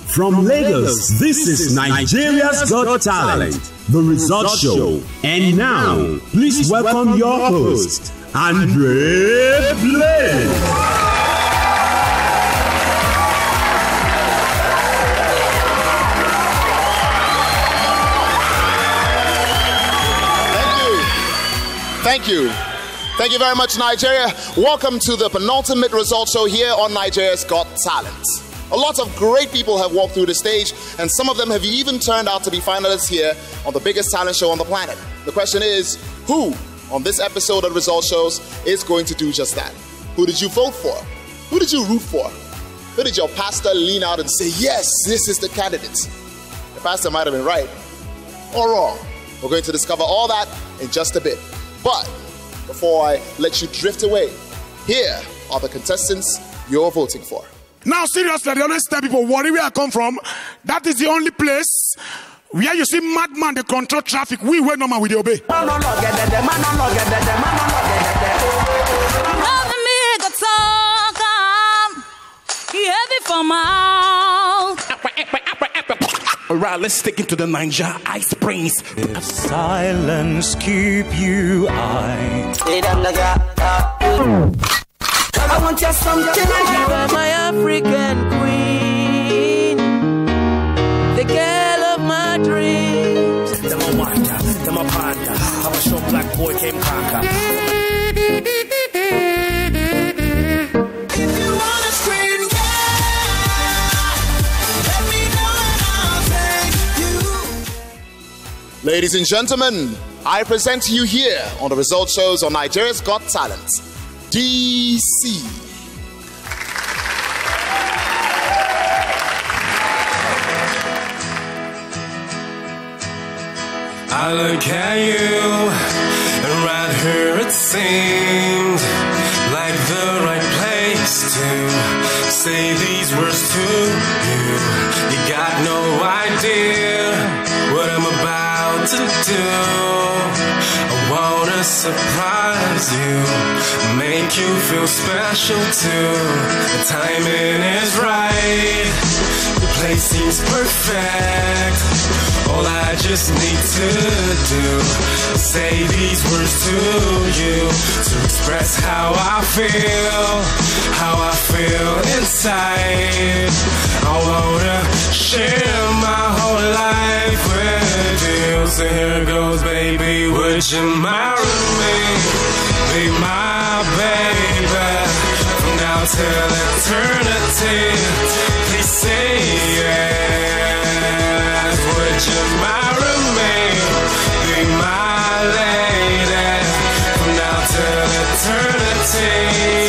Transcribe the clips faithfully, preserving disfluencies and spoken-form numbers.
From Lagos, this is Nigeria's Got Talent, the result show. And now, please welcome your host, Andre Blaine. Thank you. Thank you very much, Nigeria. Welcome to the penultimate result show here on Nigeria's Got Talent. A lot of great people have walked through the stage, and some of them have even turned out to be finalists here on the biggest talent show on the planet. The question is, who on this episode of Result Shows is going to do just that? Who did you vote for? Who did you root for? Who did your pastor lean out and say, yes, this is the candidate? The pastor might have been right or wrong. We're going to discover all that in just a bit. But before I let you drift away, here are the contestants you're voting for. Now, seriously, they always tell people, worry where I come from. That is the only place where you see madman, they control traffic. We wait normal with the obey. Alright, let's stick into the Niger Ice Springs. If silence keep you I I want just something. You are my African queen, the girl of my dreams. Them a wonder, them a panda. How a short black boy came conquer. If you wanna scream, yeah, let me know and I'll take you. Ladies and gentlemen, I present to you here on the result shows on Nigeria's Got Talent, D C. I look at you, and right here it seemed like the right place to say these words to you. You got no idea what I'm about to do. I wanna surprise you, make you feel special too. The timing is right, the place seems perfect. All I just need to do is say these words to you, to express how I feel, how I feel inside. I wanna share my whole life with you. So here goes, baby, would you marry me? Be my baby from now till eternity. Please say yes. Would you marry me? Be my lady from now till eternity.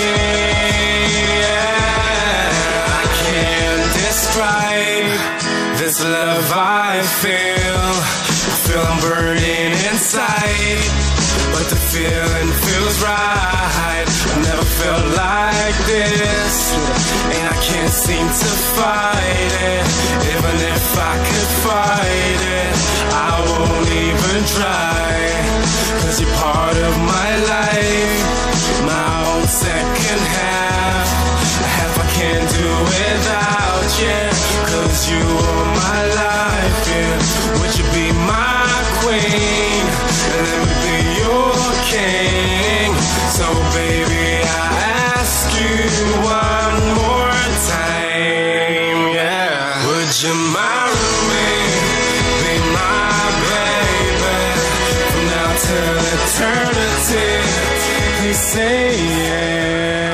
Yeah, I can't describe this love I feel. I feel I'm burning inside, but the feeling feels right. I never felt like this, and I can't seem to fight it. Even if I could fight it, I won't even try. Cause you're part of my life, my own second half. A half I can't do without you, cause you are my life, yeah. Would you be my queen, and let me be your king? So baby, I ask you one more time, yeah. Would you marry me? Be my baby from now till eternity. Please say yeah.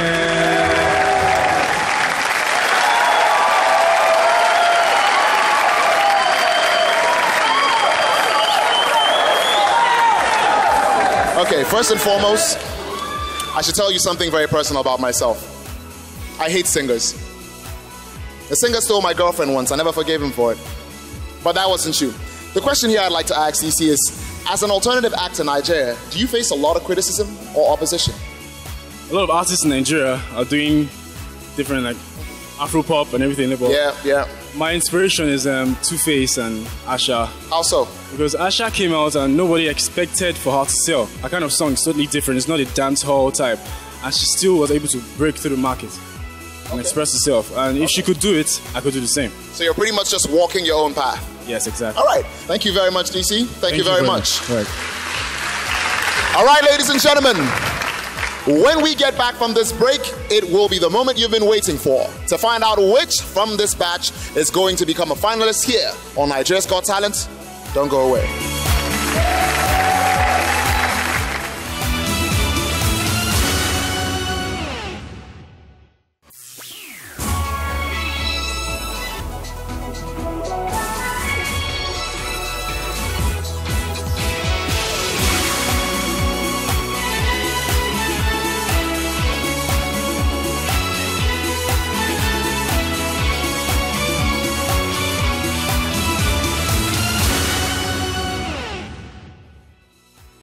Okay, first and foremost, I should tell you something very personal about myself. I hate singers. The singer stole my girlfriend once. I never forgave him for it. But that wasn't you. The question here I'd like to ask D C is, as an alternative act in Nigeria, do you face a lot of criticism or opposition? A lot of artists in Nigeria are doing different, like, Afro pop and everything. Yeah, yeah. My inspiration is um, Two-Face and Asha. How so? Because Asha came out and nobody expected for her to sell. Her kind of song is totally different. It's not a dance hall type. And she still was able to break through the market. and okay. express herself. And if okay. she could do it, I could do the same. So you're pretty much just walking your own path. Yes, exactly. All right. Thank you very much, D C. Thank, Thank you very, very much. much. Right. All right, ladies and gentlemen. When we get back from this break, it will be the moment you've been waiting for to find out which from this batch is going to become a finalist here on Nigeria's Got Talent. Don't go away.